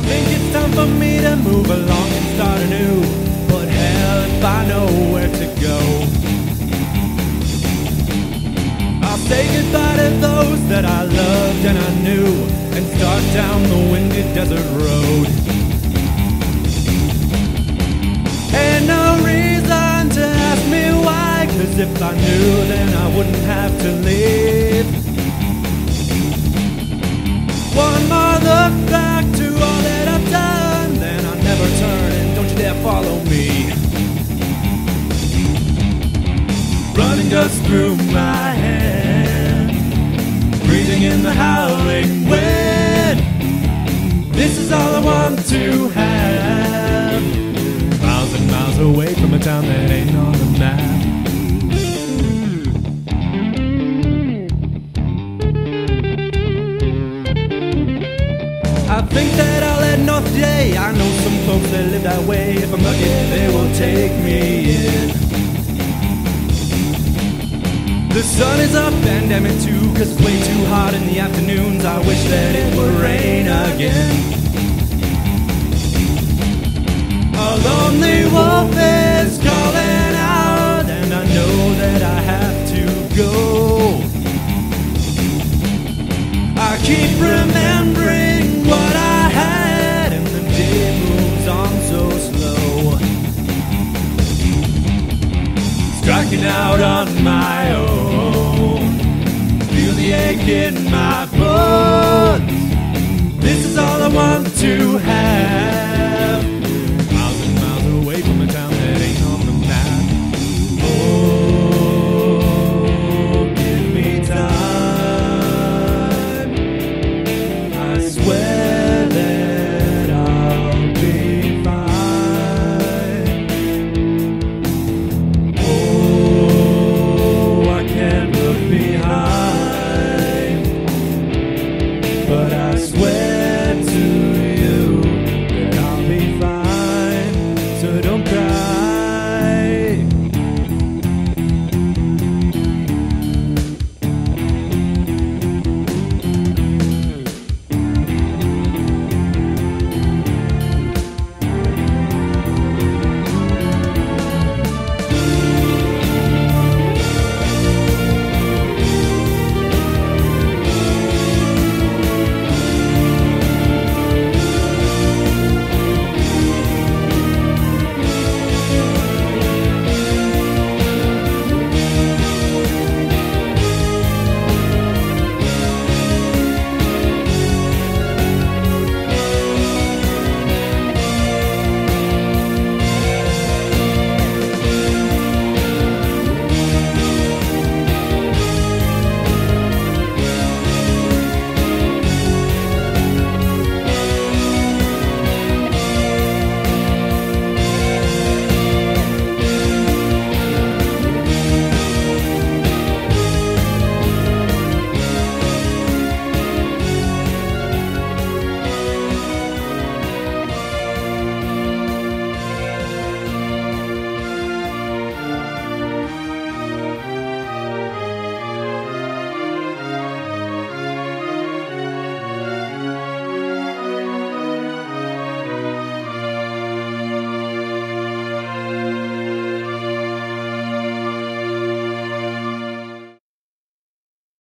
think it's time for me to move along and start anew. But hell if I know where to go. I'll say goodbye to those that I loved and I knew, and start down the windy desert road. Ain't no reason to ask me why, 'cause if I knew then I wouldn't have to leave. One more look back to all that I've done, then I'll never turn, and don't you dare follow me. Running dust through my head, breathing in the howling wind. This is all I want to have, miles and miles away from a town that ain't on the map. I think that I'll head north today. I know some folks that live that way. If I'm lucky, they will take me in. The sun is up and damn it too, 'cause it's way too hot in the afternoons. I wish that it would rain again. A lonely wolf is calling out, and I know that I have to go. I keep remembering what I had, and the day moves on so slow. Striking out on my own, feel the ache in my bones. This is all I want to have.